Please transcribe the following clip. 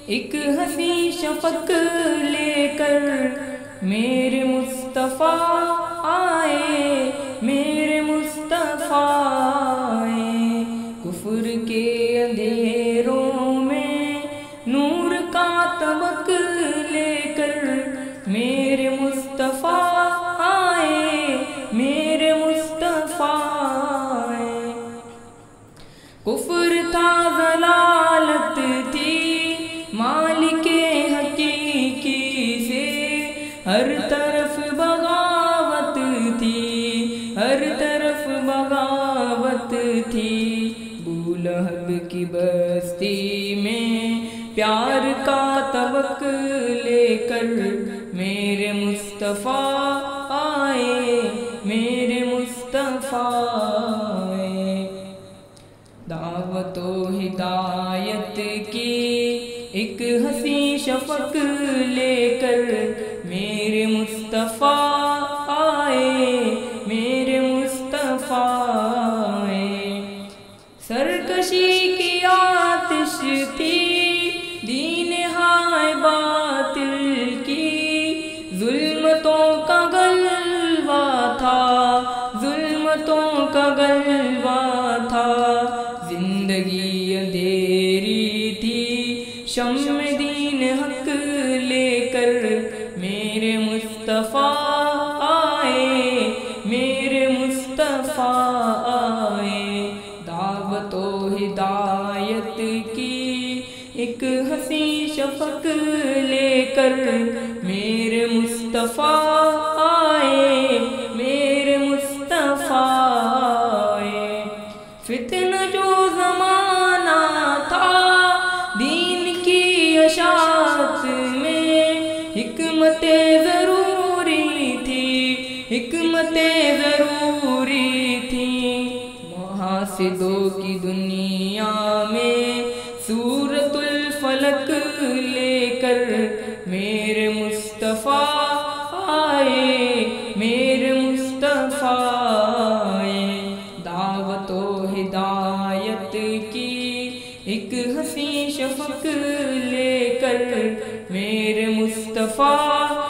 एक हंसी शफक लेकर मेरे मुस्तफ़ा आए, मेरे मुस्तफ़ा आए। कुफ्र के अंधेरों में नूर का तबक लेकर मेरे मुस्तफ़ा आए, मेरे मुस्तफ़ा आए। कुफ्र था ज़लालत थी मालिके हकीकी से, हर तरफ बगावत थी, हर तरफ बगावत थी। बूलहब की बस्ती में प्यार का तबक लेकर मेरे मुस्तफ़ा आए, मेरे मुस्तफ़ा आए। दावतो हिदायत की एक हंसी शफक लेकर मेरे मुस्तफ़ा आए, मेरे मुस्तफ़ा आए। सरकशी की आतिश थी दीन हाय बातिल की, जुल्मतों का गलबा था, जुल्मतों का गलबा था। जिंदगी अंधेरी थी शम्म दीन हक लेकर मेरे मुस्तफ़ा आए, मेरे मुस्तफ़ा आए। दावतो हिदायत की एक हंसी शफक लेकर मेरे मुस्तफ़ा आए, मेरे मुस्तफ़ा आए। फितना जो ज़माना था दीन की अशात में, हिकमते ज़रूरी थी, हिकमते ज़रूरी थी। मुहासिदों की दुनिया में सूरतुल फलक लेकर मेरे मुस्तफ़ा आए, मेरे मुस्तफ़ा आए। दावतो हिदायत की एक हंसी शफक लेकर मेरे मुस्तफ़ा